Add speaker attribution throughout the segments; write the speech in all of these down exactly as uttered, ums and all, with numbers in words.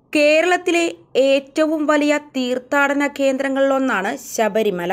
Speaker 1: കേരളത്തിലെ ഏറ്റവും വലിയ തീർത്ഥാടന കേന്ദ്രങ്ങളിലൊന്നാണ് ശബരിമല.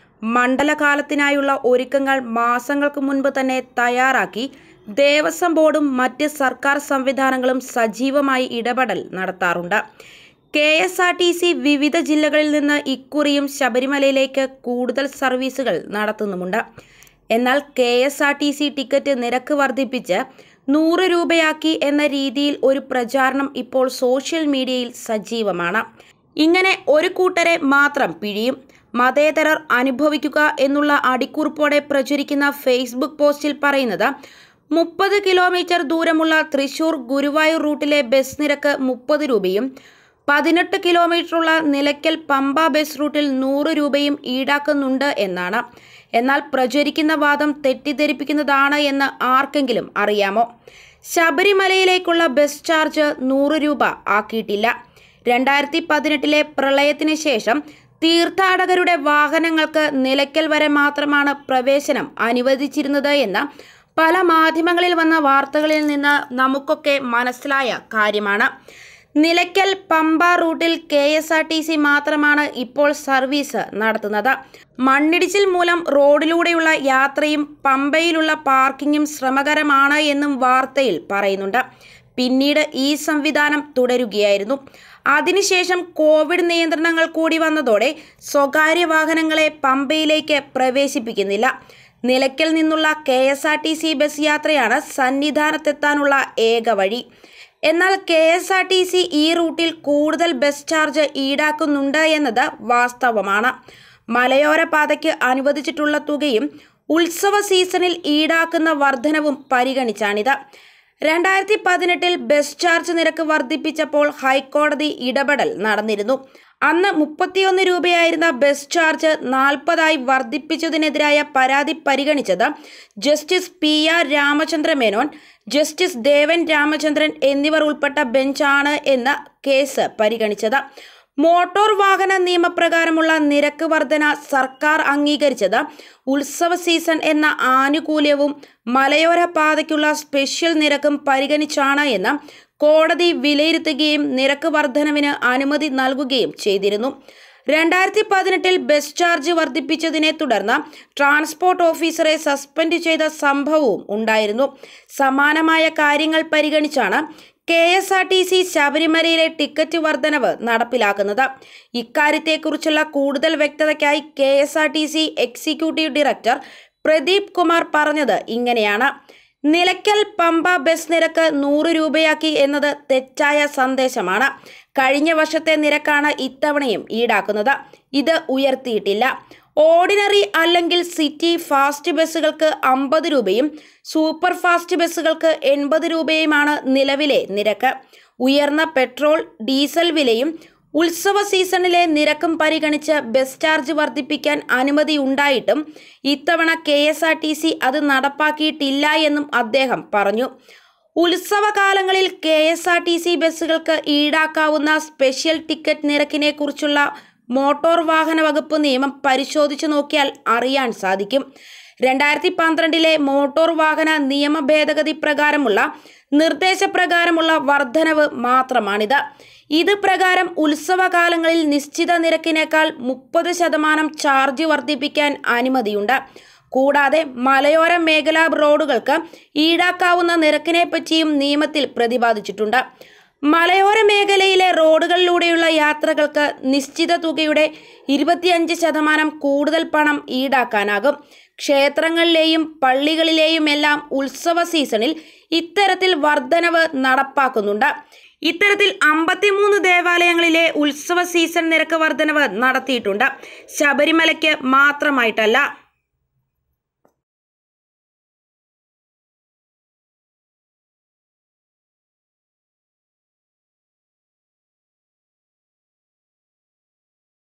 Speaker 1: മണ്ഡലകാലത്തിനായുള്ള ഒരുക്കങ്ങൾ മാസങ്ങൾക്ക് മുൻപ് തന്നെ തയ്യാറാക്കി ദേവസ്വം ബോർഡും മറ്റ് സർക്കാർ സംവിധാനങ്ങളും സജീവമായി ഇടപെടൽ നടത്താറുണ്ട്. K S R T C വിവിധ ജില്ലകളിൽ നിന്ന് ഇക്കുറിയും ശബരിമലയിലേക്ക് കൂടുതൽ സർവീസുകൾ നടത്തുന്നുമുണ്ട്. എന്നാൽ K S R T C ticket നിരക്ക് വർദ്ധിപ്പിച്ച് നൂറ് രൂപയാക്കി എന്ന രീതിയിൽ ഒരു പ്രചാരണം ഇപ്പോൾ സോഷ്യൽ മീഡിയയിൽ സജീവമാണ്. ഇങ്ങനെ ഒരു കൂട്ടരെ മാത്രം പിഴിയും, മതേതരർ അനുഭവിക്കുക എന്നുള്ള അടിക്കുറിപ്പോടെ പ്രചരിക്കുന്ന ഫേസ്ബുക്ക് പോസ്റ്റിൽ പറയുന്നത് മുപ്പത് കിലോമീറ്റർ ദൂരമുള്ള തൃശൂർ ഗുരുവായൂർ റൂട്ടിലെ ബസ് നിരക്ക് മുപ്പത് രൂപയും പതിനെട്ട് കിലോമീറ്ററുള്ള നിലയ്ക്കൽ പമ്പ ബസ് റൂട്ടിൽ നൂറ് രൂപയും ഈടാക്കുന്നുണ്ട് എന്നാണ്. എന്നാൽ പ്രചരിക്കുന്ന വാദം തെറ്റിദ്ധരിപ്പിക്കുന്നതാണ് എന്ന് ആർക്കെങ്കിലും അറിയാമോ? ശബരിമലയിലേക്കുള്ള ബസ് ചാർജ് നൂറ് രൂപ ആക്കിയിട്ടില്ല. രണ്ടായിരത്തി പതിനെട്ടിലെ പ്രളയത്തിന് ശേഷം തീർത്ഥാടകരുടെ വാഹനങ്ങൾക്ക് നിലയ്ക്കൽ വരെ മാത്രമാണ് പ്രവേശനം അനുവദിച്ചിരുന്നത് എന്ന് പല മാധ്യമങ്ങളിൽ വന്ന വാർത്തകളിൽ നിന്ന് നമുക്കൊക്കെ മനസ്സിലായ കാര്യമാണ്. നിലയ്ക്കൽ പമ്പ റൂട്ടിൽ K S R T C മാത്രമാണ് ഇപ്പോൾ സർവീസ് നടത്തുന്നത്. മണ്ണിടിച്ചിൽ മൂലം റോഡിലൂടെയുള്ള യാത്രയും പമ്പയിലുള്ള പാർക്കിങ്ങും ശ്രമകരമാണ് എന്നും വാർത്തയിൽ പറയുന്നുണ്ട്. പിന്നീട് ഈ സംവിധാനം തുടരുകയായിരുന്നു. അതിനുശേഷം കോവിഡ് നിയന്ത്രണങ്ങൾ കൂടി വന്നതോടെ സ്വകാര്യ വാഹനങ്ങളെ പമ്പയിലേക്ക് പ്രവേശിപ്പിക്കുന്നില്ല. നിലയ്ക്കൽ നിന്നുള്ള K S R T C bus യാത്രയാണ് സന്നിധാനത്തെത്താനുള്ള ഏക വഴി. എന്നാൽ K S R T C ഈ റൂട്ടിൽ കൂടുതൽ ബസ് ചാർജ് ഈടാക്കുന്നുണ്ട് എന്നത് വാസ്തവമാണ്. മലയോര പാതയ്ക്ക് അനുവദിച്ചിട്ടുള്ള തുകയും ഉത്സവ സീസണിൽ ഈടാക്കുന്ന വർധനവും പരിഗണിച്ചാണിത്. രണ്ടായിരത്തി പതിനെട്ടിൽ ബസ് ചാർജ് നിരക്ക് വർദ്ധിപ്പിച്ചപ്പോൾ ഹൈക്കോടതി ഇടപെടൽ നടന്നിരുന്നു. അന്ന് മുപ്പത്തിയൊന്ന് രൂപയായിരുന്ന ബസ് ചാർജ് നാൽപ്പതായി വർദ്ധിപ്പിച്ചതിനെതിരായ പരാതി പരിഗണിച്ചത് justice P R Ramachandra Menon, justice Devan Ramachandran എന്നിവർ ഉൾപ്പെട്ട ബെഞ്ചാണ് എന്ന കേസ് പരിഗണിച്ചത്. മോട്ടോർ വാഹന നിയമപ്രകാരമുള്ള നിരക്ക് വർധന സർക്കാർ അംഗീകരിച്ചത് ഉത്സവ സീസൺ എന്ന ആനുകൂല്യവും മലയോര പാതയ്ക്കുള്ള സ്പെഷ്യൽ നിരക്കും പരിഗണിച്ചാണ് എന്ന് കോടതി വിലയിരുത്തുകയും നിരക്ക് വർധനവിന് അനുമതി നൽകുകയും ചെയ്തിരുന്നു. രണ്ടായിരത്തി പതിനെട്ടിൽ ബസ് ചാർജ് വർദ്ധിപ്പിച്ചതിനെ തുടർന്ന് ട്രാൻസ്പോർട്ട് ഓഫീസറെ സസ്പെൻഡ് ചെയ്ത സംഭവവും ഉണ്ടായിരുന്നു. സമാനമായ കാര്യങ്ങൾ പരിഗണിച്ചാണ് K S R T C ശബരിമലയിലെ ടിക്കറ്റ് വർധനവ് നടപ്പിലാക്കുന്നത്. ഇക്കാര്യത്തെക്കുറിച്ചുള്ള കൂടുതൽ വ്യക്തതയ്ക്കായി K S R T C executive director Pradeep Kumar പറഞ്ഞത് ഇങ്ങനെയാണ്: നിലയ്ക്കൽ പമ്പ ബസ് നിരക്ക് നൂറ് രൂപയാക്കി എന്നത് തെറ്റായ സന്ദേശമാണ്. കഴിഞ്ഞ വർഷത്തെ നിരക്കാണ് ഇത്തവണയും ഈടാക്കുന്നത്. ഇത് ഉയർത്തിയിട്ടില്ല. ഓർഡിനറി അല്ലെങ്കിൽ സിറ്റി ഫാസ്റ്റ് ബസ്സുകൾക്ക് അമ്പത് രൂപയും സൂപ്പർ ഫാസ്റ്റ് ബസ്സുകൾക്ക് എൺപത് രൂപയുമാണ് നിലവിലെ നിരക്ക്. ഉയർന്ന പെട്രോൾ ഡീസൽ വിലയും ഉത്സവ സീസണിലെ നിരക്കും പരിഗണിച്ച് ബസ് ചാർജ് വർദ്ധിപ്പിക്കാൻ അനുമതി ഉണ്ടായിട്ടും ഇത്തവണ K S R T C അത് നടപ്പാക്കിയിട്ടില്ല എന്നും അദ്ദേഹം പറഞ്ഞു. ഉത്സവകാലങ്ങളിൽ K S R T C ബസ്സുകൾക്ക് ഈടാക്കാവുന്ന സ്പെഷ്യൽ ടിക്കറ്റ് നിരക്കിനെ കുറിച്ചുള്ള മോട്ടോർ വാഹന വകുപ്പ് നിയമം പരിശോധിച്ചു നോക്കിയാൽ അറിയാൻ സാധിക്കും. രണ്ടായിരത്തി പന്ത്രണ്ടിലെ മോട്ടോർ വാഹന നിയമ ഭേദഗതി പ്രകാരമുള്ള നിർദ്ദേശപ്രകാരമുള്ള വർധനവ് മാത്രമാണിത്. ഇത് പ്രകാരം ഉത്സവകാലങ്ങളിൽ നിശ്ചിത നിരക്കിനേക്കാൾ മുപ്പത് ശതമാനം ചാർജ് വർദ്ധിപ്പിക്കാൻ അനുമതിയുണ്ട്. കൂടാതെ മലയോര മേഖലാ റോഡുകൾക്ക് ഈടാക്കാവുന്ന നിരക്കിനെ പറ്റിയും നിയമത്തിൽ പ്രതിപാദിച്ചിട്ടുണ്ട്. മലയോര മേഖലയിലെ റോഡുകളിലൂടെയുള്ള യാത്രകൾക്ക് നിശ്ചിത തുകയുടെ ഇരുപത്തിയഞ്ച് ശതമാനം കൂടുതൽ പണം ഈടാക്കാനാകും. ക്ഷേത്രങ്ങളിലെയും പള്ളികളിലെയുമെല്ലാം ഉത്സവ സീസണിൽ ഇത്തരത്തിൽ വർധനവ് നടപ്പാക്കുന്നുണ്ട്. ഇത്തരത്തിൽ അമ്പത്തിമൂന്ന് ദേവാലയങ്ങളിലെ ഉത്സവ സീസൺ നിരക്ക് വർധനവ് നടത്തിയിട്ടുണ്ട്. ശബരിമലയ്ക്ക് മാത്രമായിട്ടല്ല.